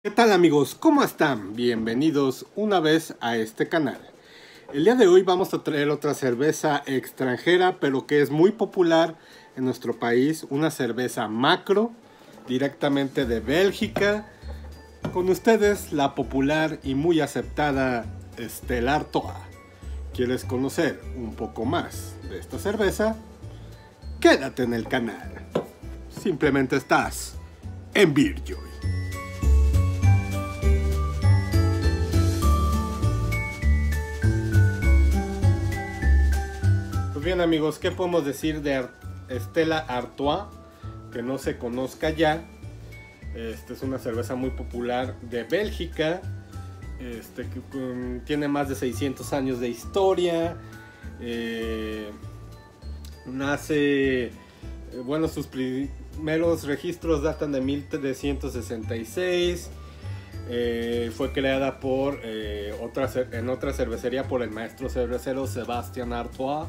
¿Qué tal amigos? ¿Cómo están? Bienvenidos una vez a este canal. El día de hoy vamos a traer otra cerveza extranjera, pero que es muy popular en nuestro país. Una cerveza macro, directamente de Bélgica. Con ustedes la popular y muy aceptada Stella Artois. ¿Quieres conocer un poco más de esta cerveza? Quédate en el canal. Simplemente estás en Beerjoy. Pues bien amigos, ¿qué podemos decir de Stella Artois? Que no se conozca ya. Esta es una cerveza muy popular de Bélgica. Que tiene más de 600 años de historia. Bueno, sus primeros registros datan de 1366. Fue creada en otra cervecería por el maestro cervecero Sébastien Artois.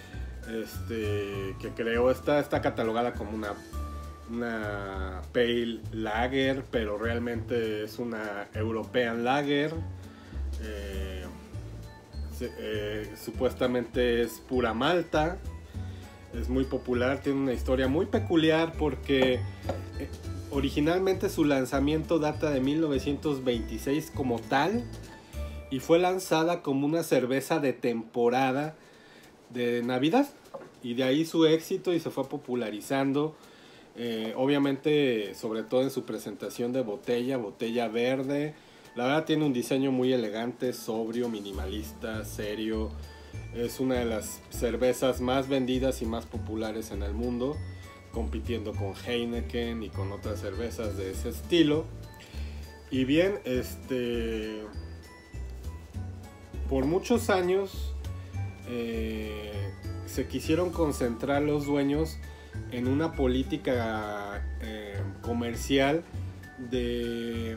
Que creó está catalogada como una Pale Lager, pero realmente es una European Lager. Supuestamente es pura malta. Es muy popular, tiene una historia muy peculiar porque originalmente su lanzamiento data de 1926 como tal, y fue lanzada como una cerveza de temporada de Navidad, y de ahí su éxito y se fue popularizando. Obviamente, sobre todo en su presentación de botella verde. La verdad tiene un diseño muy elegante, sobrio, minimalista, serio. Es una de las cervezas más vendidas y más populares en el mundo, compitiendo con Heineken y con otras cervezas de ese estilo. Y bien, por muchos años se quisieron concentrar los dueños en una política comercial de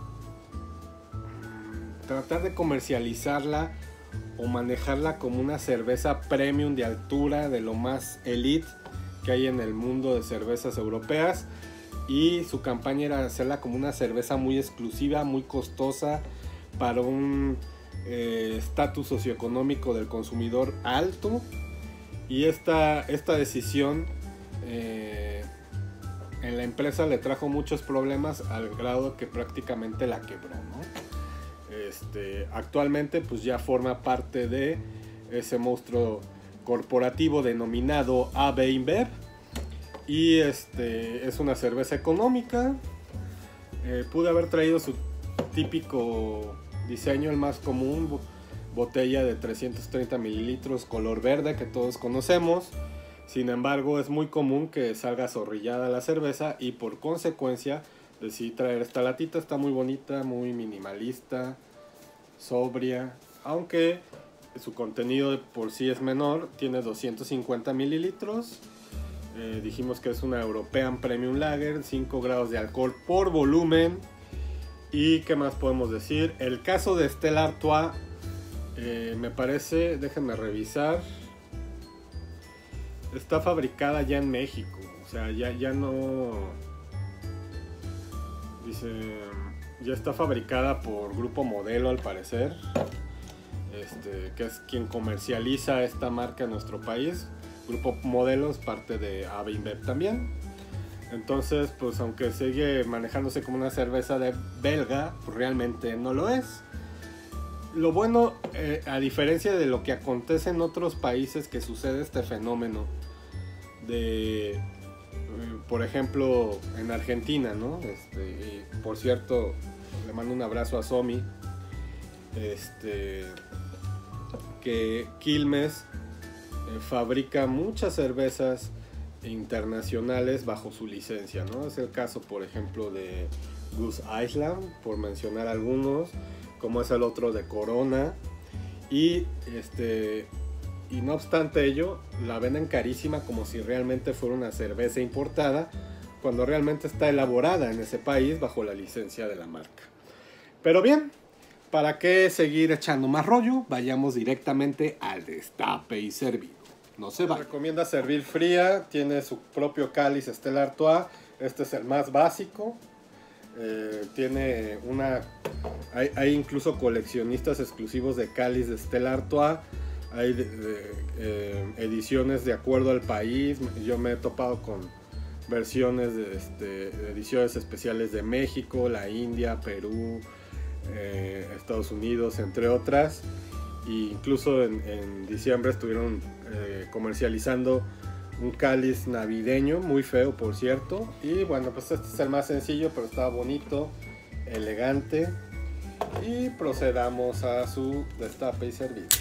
tratar de comercializarla o manejarla como una cerveza premium de altura, de lo más elite que hay en el mundo de cervezas europeas, y su campaña era hacerla como una cerveza muy exclusiva, muy costosa, para un estatus socioeconómico del consumidor alto. Y esta decisión en la empresa le trajo muchos problemas, al grado que prácticamente la quebró, ¿no? Actualmente pues ya forma parte de ese monstruo corporativo denominado AB InBev, y es una cerveza económica. Pude haber traído su típico diseño, el más común, botella de 330 mililitros, color verde, que todos conocemos. Sin embargo, es muy común que salga zorrillada la cerveza, y por consecuencia decidí traer esta latita. Está muy bonita, muy minimalista, sobria, aunque su contenido de por sí es menor. Tiene 250 mililitros. Dijimos que es una European Premium Lager, 5 grados de alcohol por volumen. ¿Y qué más podemos decir? El caso de Stella Artois, me parece, déjenme revisar, está fabricada ya en México. O sea, ya no... Dice... Ya está fabricada por Grupo Modelo, al parecer. Que es quien comercializa esta marca en nuestro país. Grupo Modelo es parte de AB InBev también. Entonces, pues aunque sigue manejándose como una cerveza de belga, pues realmente no lo es. Lo bueno, a diferencia de lo que acontece en otros países, que sucede este fenómeno de, por ejemplo, en Argentina, ¿no? Y por cierto, le mando un abrazo a Somi, que Quilmes fabrica muchas cervezas internacionales bajo su licencia, ¿no? Es el caso, por ejemplo, de Goose Island, por mencionar algunos, como es el otro de Corona. Y no obstante ello, la venden carísima, como si realmente fuera una cerveza importada, cuando realmente está elaborada en ese país bajo la licencia de la marca. Pero bien, ¿para qué seguir echando más rollo? Vayamos directamente al destape y servido. No se va. Recomienda servir fría. Tiene su propio cáliz Stella Artois. Este es el más básico. Tiene una... Hay incluso coleccionistas exclusivos de cáliz de Stella Artois. Hay ediciones de acuerdo al país. Yo me he topado con versiones de ediciones especiales de México, la India, Perú, Estados Unidos, entre otras. E incluso en diciembre estuvieron comercializando un cáliz navideño, muy feo por cierto. Y bueno, pues este es el más sencillo, pero está bonito, elegante. Y procedamos a su destape y servicio.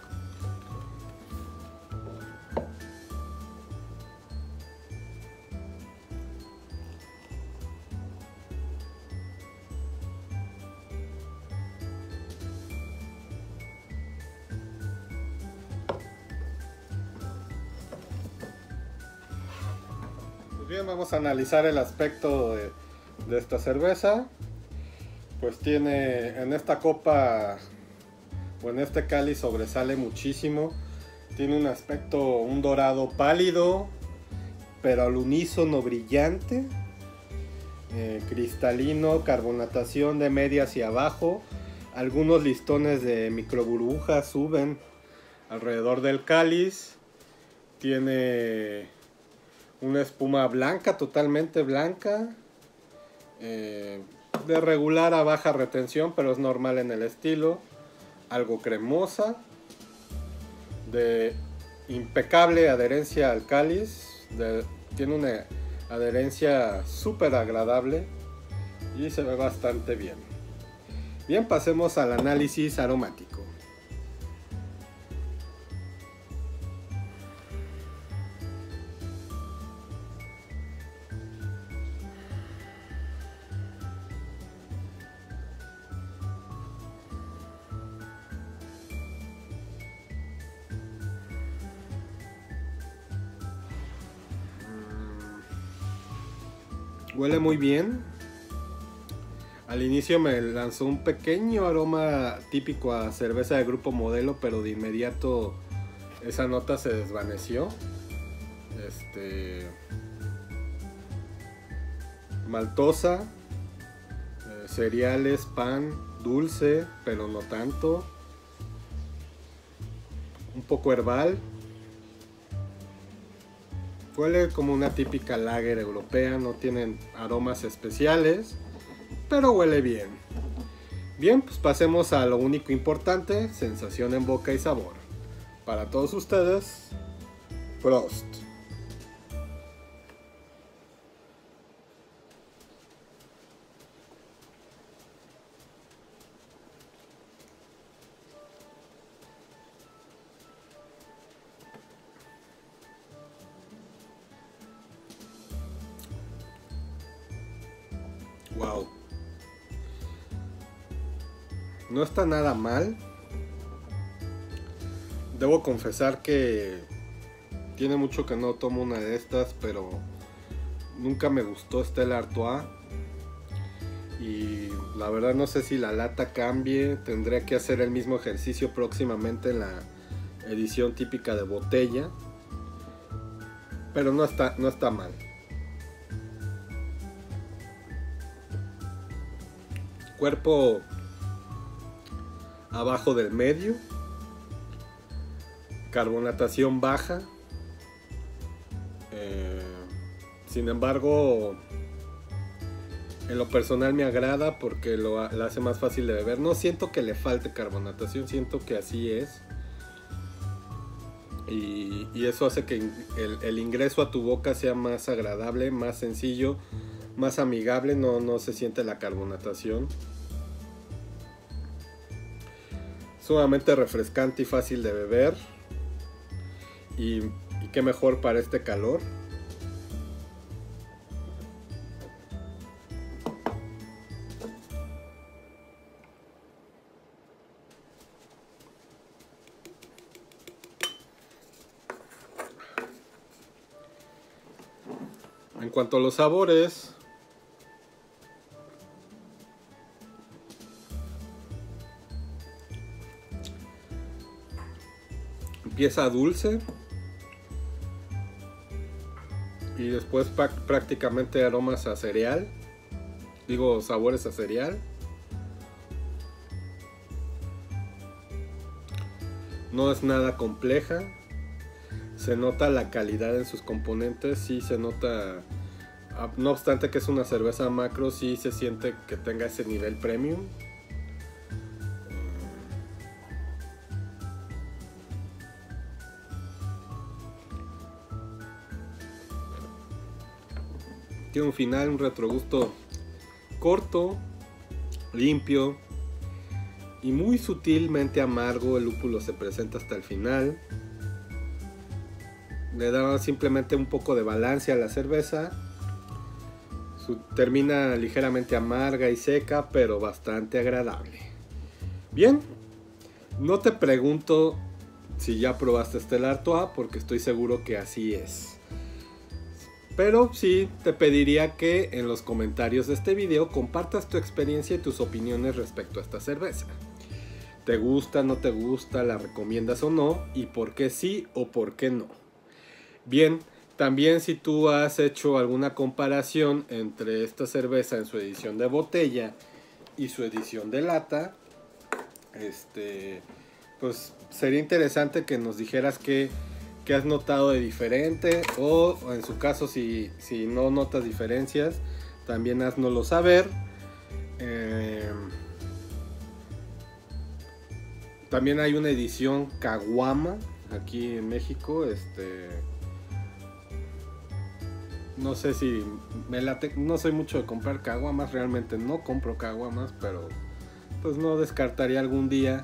Bien, vamos a analizar el aspecto de esta cerveza. Pues tiene en esta copa o en este cáliz sobresale muchísimo. Tiene un aspecto, un dorado pálido, pero al unísono brillante, cristalino, carbonatación de media hacia abajo. Algunos listones de microburbujas suben alrededor del cáliz. Tiene una espuma blanca, totalmente blanca, de regular a baja retención, pero es normal en el estilo. Algo cremosa, de impecable adherencia al cáliz, tiene una adherencia súper agradable y se ve bastante bien. Bien, pasemos al análisis aromático. Huele muy bien. Al inicio me lanzó un pequeño aroma típico a cerveza de Grupo Modelo, pero de inmediato esa nota se desvaneció. Maltosa, cereales, pan, dulce, pero no tanto. Un poco herbal. Huele como una típica lager europea, no tienen aromas especiales, pero huele bien. Bien, pues pasemos a lo único importante, sensación en boca y sabor. Para todos ustedes, Prost. Wow. No está nada mal. Debo confesar que tiene mucho que no tomo una de estas, pero nunca me gustó Stella Artois. Y la verdad no sé si la lata cambie. Tendré que hacer el mismo ejercicio próximamente en la edición típica de botella. Pero no está mal. Cuerpo abajo del medio, carbonatación baja, sin embargo en lo personal me agrada porque la hace más fácil de beber. No siento que le falte carbonatación, siento que así es, y eso hace que el ingreso a tu boca sea más agradable, más sencillo, más amigable. No se siente la carbonatación. Sumamente refrescante y fácil de beber. Y qué mejor para este calor. En cuanto a los sabores, empieza dulce y después prácticamente aromas a cereal, Digo, sabores a cereal. No es nada compleja. Se nota la calidad en sus componentes. Sí se nota. No obstante que es una cerveza macro, sí se siente que tenga ese nivel premium. Tiene un final, un retrogusto corto, limpio y muy sutilmente amargo. El lúpulo se presenta hasta el final. Le da simplemente un poco de balance a la cerveza. Termina ligeramente amarga y seca, pero bastante agradable. Bien, no te pregunto si ya probaste Stella Artois, porque estoy seguro que así es. Pero sí te pediría que en los comentarios de este video compartas tu experiencia y tus opiniones respecto a esta cerveza. ¿Te gusta, no te gusta, la recomiendas o no? ¿Y por qué sí o por qué no? Bien, también si tú has hecho alguna comparación entre esta cerveza en su edición de botella y su edición de lata, pues sería interesante que nos dijeras qué has notado de diferente, o en su caso si no notas diferencias, también haznoslo saber. También hay una edición Caguama aquí en México. No sé si me late, no soy mucho de comprar caguamas, realmente no compro caguamas, pero pues no descartaría algún día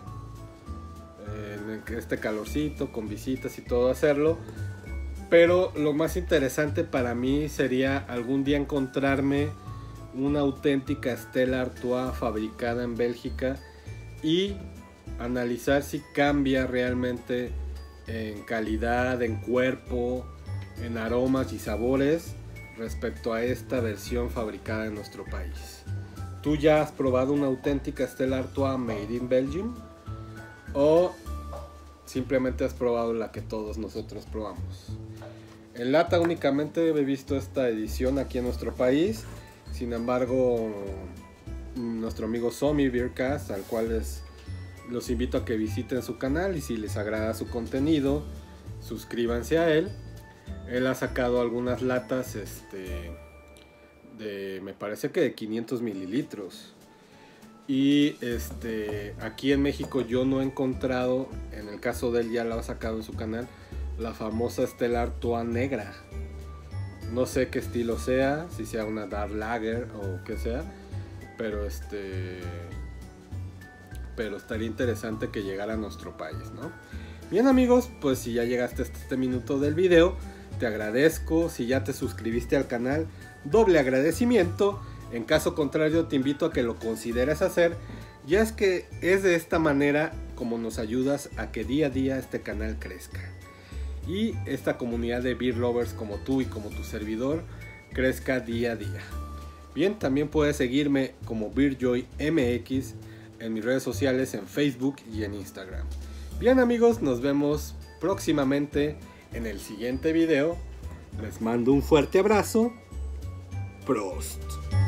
en este calorcito, con visitas y todo, hacerlo. Pero lo más interesante para mí sería algún día encontrarme una auténtica Stella Artois fabricada en Bélgica y analizar si cambia realmente en calidad, en cuerpo, en aromas y sabores respecto a esta versión fabricada en nuestro país. ¿Tú ya has probado una auténtica Stella Artois made in Belgium? ¿O simplemente has probado la que todos nosotros probamos? En lata únicamente he visto esta edición aquí en nuestro país. Sin embargo, nuestro amigo Somi Beercast, al cual los invito a que visiten su canal, y si les agrada su contenido, suscríbanse a él. Él ha sacado algunas latas me parece que de 500 mililitros. Y aquí en México yo no he encontrado, en el caso de él ya lo ha sacado en su canal, la famosa Stella Artois negra. No sé qué estilo sea, si sea una Dark Lager o qué sea, pero estaría interesante que llegara a nuestro país, ¿no? Bien amigos, pues si ya llegaste hasta este minuto del video, te agradezco. Si ya te suscribiste al canal, doble agradecimiento. En caso contrario, te invito a que lo consideres hacer, ya es que es de esta manera como nos ayudas a que día a día este canal crezca y esta comunidad de beer lovers como tú y como tu servidor crezca día a día. Bien, también puedes seguirme como BeerJoyMX en mis redes sociales, en Facebook y en Instagram. Bien amigos, nos vemos próximamente en el siguiente video. Les mando un fuerte abrazo. Prost.